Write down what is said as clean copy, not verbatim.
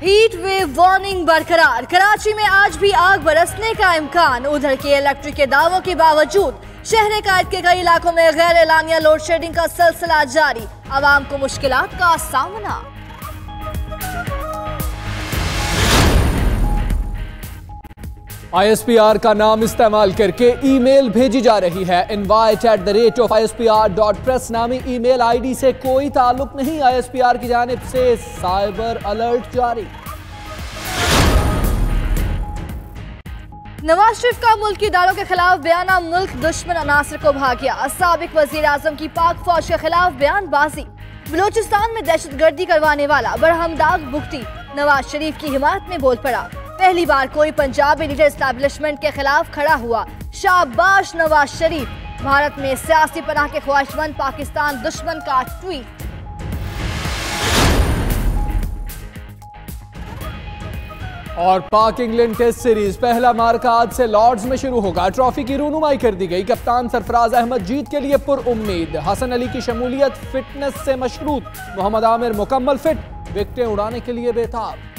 Heat wave warning बरकरार। कराची में आज भी आग बरसने का इम्कान। उधर के इलेक्ट्रिक के दावों के बावजूद शहर कायद के कई इलाकों में गैर एलानिया लोड शेडिंग का सिलसिला जारी। आवाम को मुश्किलात का सामना। ISPR का नाम इस्तेमाल करके ईमेल भेजी जा रही है। invite@ispr.press नामी ईमेल आईडी से कोई ताल्लुक नहीं। ISPR की जानिब से साइबर अलर्ट जारी। नवाज शरीफ का मुल्की इदारों के खिलाफ बयाना। मुल्क दुश्मन अनासर को भा गया। साबिक वजीर आजम की पाक फौज के खिलाफ बयानबाजी। बलूचिस्तान में दहशतगर्दी करवाने वाला बरहमदाग भुगती। नवाज शरीफ की हिमायत में बोल पड़ा। पहली बार कोई पंजाबी लीडर एस्टैब्लिशमेंट के खिलाफ खड़ा हुआ। शाबाश नवाज शरीफ। भारत में सियासी पनाह के ख्वाहिशमंद पाकिस्तान दुश्मन का ट्वीट। और पाक इंग्लैंड टेस्ट सीरीज पहला मार्का आज से लॉर्ड्स में शुरू होगा। ट्रॉफी की रूनुमाई कर दी गई। कप्तान सरफराज अहमद जीत के लिए पुरउम्मीद। हसन अली की शमूलियत फिटनेस से मशरूत। मोहम्मद आमिर मुकम्मल फिट। विकेटें उड़ाने के लिए बेताब।